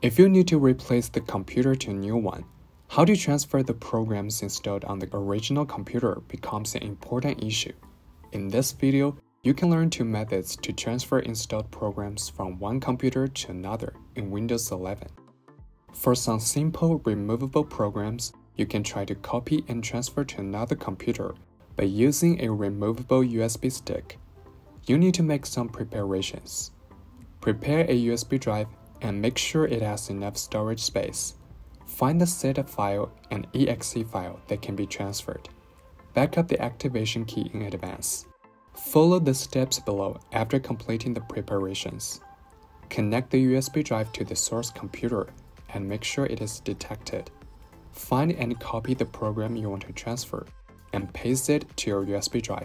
If you need to replace the computer to a new one, how to transfer the programs installed on the original computer becomes an important issue. In this video, you can learn 2 methods to transfer installed programs from one computer to another in Windows 11. For some simple removable programs, you can try to copy and transfer to another computer by using a removable USB stick. You need to make some preparations. Prepare a USB drive and make sure it has enough storage space. Find the setup file and exe file that can be transferred. Back up the activation key in advance. Follow the steps below after completing the preparations. Connect the USB drive to the source computer and make sure it is detected. Find and copy the program you want to transfer and paste it to your USB drive.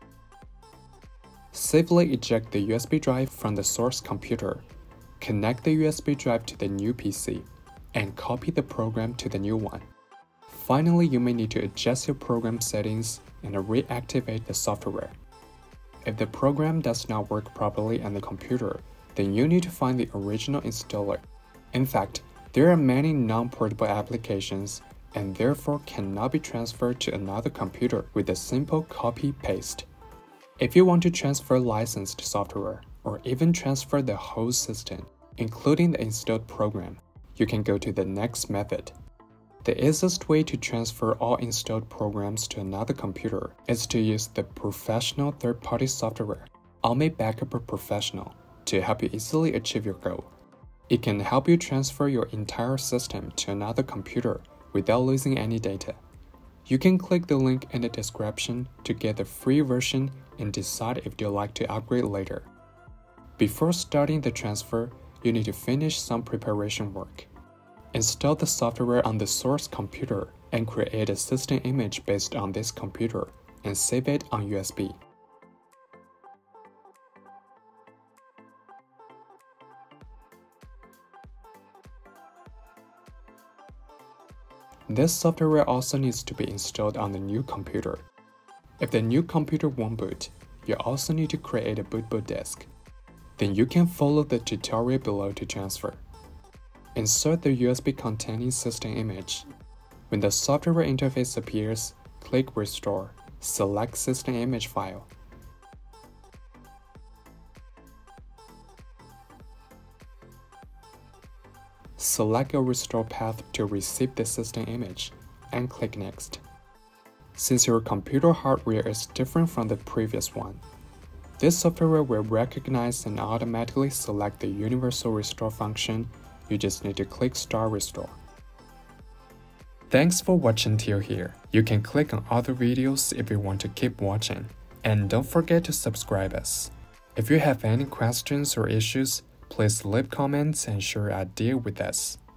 Safely eject the USB drive from the source computer. Connect the USB drive to the new PC and copy the program to the new one. Finally, you may need to adjust your program settings and reactivate the software. If the program does not work properly on the computer, then you need to find the original installer. In fact, there are many non-portable applications and therefore cannot be transferred to another computer with a simple copy-paste. If you want to transfer licensed software, or even transfer the whole system, including the installed program, you can go to the next method. The easiest way to transfer all installed programs to another computer is to use the professional third-party software, AOMEI Backup Professional, to help you easily achieve your goal. It can help you transfer your entire system to another computer without losing any data. You can click the link in the description to get the free version and decide if you'd like to upgrade later. Before starting the transfer, you need to finish some preparation work. Install the software on the source computer and create a system image based on this computer and save it on USB. This software also needs to be installed on the new computer. If the new computer won't boot, you also need to create a bootable disk. Then you can follow the tutorial below to transfer. Insert the USB containing system image. When the software interface appears, click Restore, select System Image File. Select a restore path to receive the system image, and click Next. Since your computer hardware is different from the previous one, this software will recognize and automatically select the Universal Restore function. You just need to click Start Restore. Thanks for watching till here. You can click on other videos if you want to keep watching. And don't forget to subscribe us. If you have any questions or issues, please leave comments and share your idea with us.